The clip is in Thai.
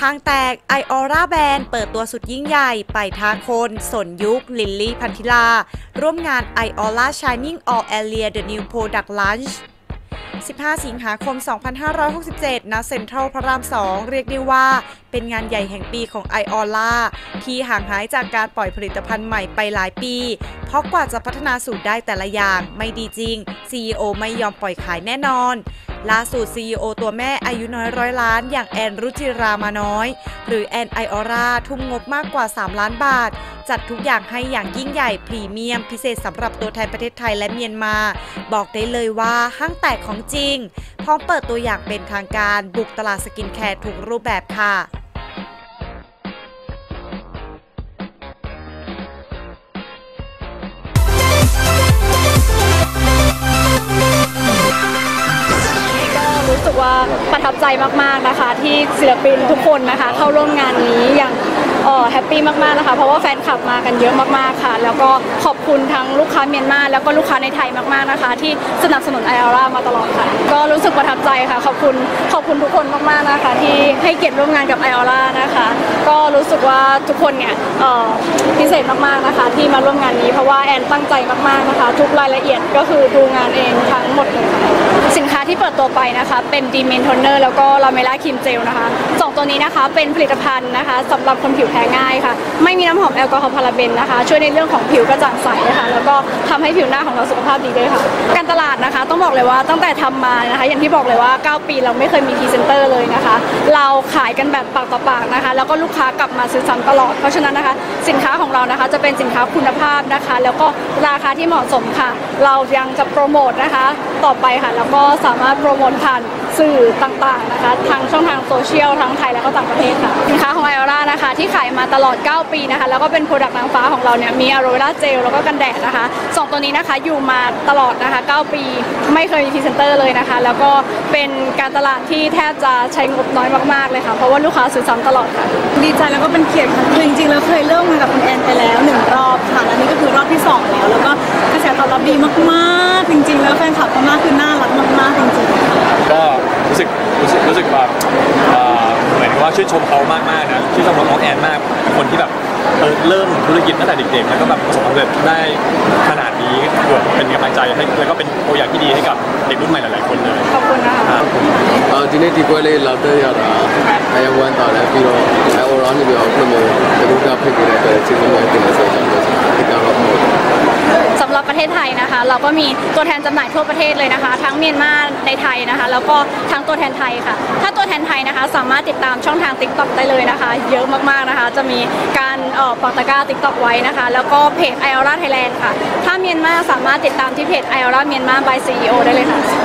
ห้างแตกไอออร่าแบรนด์เปิดตัวสุดยิ่งใหญ่ไปท้าคนสนยุคลิลลี่พันธิลาร่วมงาน iAura Shining All Area The New Product Launch 15 สิงหาคม 2567 ณ เซ็นทรัลพระราม 2 เรียกได้ว่าเป็นงานใหญ่แห่งปีของ iAura ที่ห่างหายจากการปล่อยผลิตภัณฑ์ใหม่ไปหลายปีเพราะกว่าจะพัฒนาสูตรได้แต่ละอย่างไม่ดีจริง CEO ไม่ยอมปล่อยขายแน่นอนล่าสุด CEO ตัวแม่อายุน้อยร้อยล้านอย่างแอนรุจิรามาน้อยหรือแอนไอออร่าทุ่มงบมากกว่า3 ล้านบาทจัดทุกอย่างให้อย่างยิ่งใหญ่พรีเมียมพิเศษสำหรับตัวแทนประเทศไทยและเมียนมาบอกได้เลยว่าห้างแตกของจริงพร้อมเปิดตัวอย่างเป็นทางการบุกตลาดสกินแคร์ทุกรูปแบบค่ะรู้สึกว่าประทับใจมากๆนะคะที่ศิลปินทุกคนนะคะเข้าร่วมงานนี้อย่างแฮปปี้มากๆนะคะเพราะว่าแฟนคลับมากันเยอะมากๆค่ะแล้วก็ขอบคุณทั้งลูกค้าเมียนมาแล้วก็ลูกค้าในไทยมากๆนะคะที่สนับสนุน iAura มาตลอดค่ะก็รู้สึกประทับใจค่ะขอบคุณทุกคนมากๆนะคะที่ให้เกียรติร่วมงานกับ iAura นะคะก็รู้สึกว่าทุกคนเนี่ยพิเศษมากๆนะคะที่มาร่วมงานนี้เพราะว่าแอนตั้งใจมากๆนะคะทุกรายละเอียดก็คือดูงานเองทั้งหมดเลยค่ะสินค้าที่เปิดตัวไปนะคะเป็นดีเมนโทนเนอร์แล้วก็ลาเมล่าครีมเจลนะคะ2ตัวนี้นะคะเป็นผลิตภัณฑ์นะคะสำหรับคนผิวแพ้ง่ายค่ะไม่มีน้ำหอมแอลกอฮอล์พาราเบนนะคะช่วยในเรื่องของผิวกระจ่างใสนะคะแล้วก็ทำให้ผิวหน้าของเราสุขภาพดีด้วยค่ะการตลาดนะคะต้องบอกเลยว่าตั้งแต่ทำมานะคะอย่างที่บอกเลยว่า9 ปีเราไม่เคยมีพรีเซนเตอร์เลยนะคะเราขายกันแบบปากต่อปากนะคะแล้วก็ลูกค้ากลับมาซื้อซ้ำตลอดเพราะฉะนั้นนะคะสินค้าของเรานะคะจะเป็นสินค้าคุณภาพนะคะแล้วก็ราคาที่เหมาะสมค่ะเรายังจะโปรโมทนะคะต่อไปค่ะแล้วก็สามารถโปรโมทผ่านสื่อต่างๆนะคะทางช่องทางโซเชียลทั้งไทยและก็ต่างประเทศค่ะสินค้าของ iAura นะคะที่ขายมาตลอด9 ปีนะคะแล้วก็เป็นโปรดักต์นางฟ้าของเราเนี่ยมีอะโรเวราเจลแล้วก็กันแดดนะคะ2ตัวนี้นะคะอยู่มาตลอดนะคะ9 ปีไม่เคยมีพรีเซนเตอร์เลยนะคะแล้วก็เป็นการตลาดที่แทบจะใช้งบน้อยมากๆเลยค่ะเพราะว่าลูกค้าซื้อซ้ำตลอดค่ะดีใจแล้วก็เป็นเกียรติค่ะจริงๆแล้วเคยเริ่มมากับคุณแอนไปแล้ว1 รอบค่ะแล้วนี่ก็คือรอบที่2แล้วก็กระแสตอบรับดีมากๆจริงๆแล้วแฟนคลับมากคือน่ารักมากๆจริงๆก็รู้สึกแบบเหมือนว่าชื่นชมเขามากๆนะชื่นชมน้องแอนมากคนที่แบบเริ่มธุรกิจตั้งแต่เด็กๆแล้วก็แบบประสบความสำเร็จได้ขนาดนี้เป็นกำลังใจให้แล้วก็เป็นตัวอย่างที่ดีให้กับเด็กรุ่นใหม่หลายๆคนเลยขอบคุณนะคะဒီနေ့ဒီပွဲလေးလာတဲ့ရတာအယံဝမ်းတော်လည်းပြီးတော့ iAura နေပြီးတော့ခုလိုတကူကဖိတ်ပေးတဲ့အတွက်ကျေးဇူးများတင်ပါတယ်ဆိုတော့ဒီကတော့สำหรับประเทศไทยนะคะเราก็มีตัวแทนจำหน่ายทั่วประเทศเลยนะคะทั้งเมียนมาในไทยนะคะแล้วก็ทั้งตัวแทนไทยค่ะถ้าตัวแทนไทยนะคะสามารถติดตามช่องทาง TikTok ได้เลยนะคะเยอะมากๆนะคะจะมีการปักตะกร้า TikTok ไว้นะคะแล้วก็เพจ iAura Thailand ค่ะถ้าเมียนมาสามารถติดตามที่เพจ iAura Myanmar by CEO ได้เลยค่ะ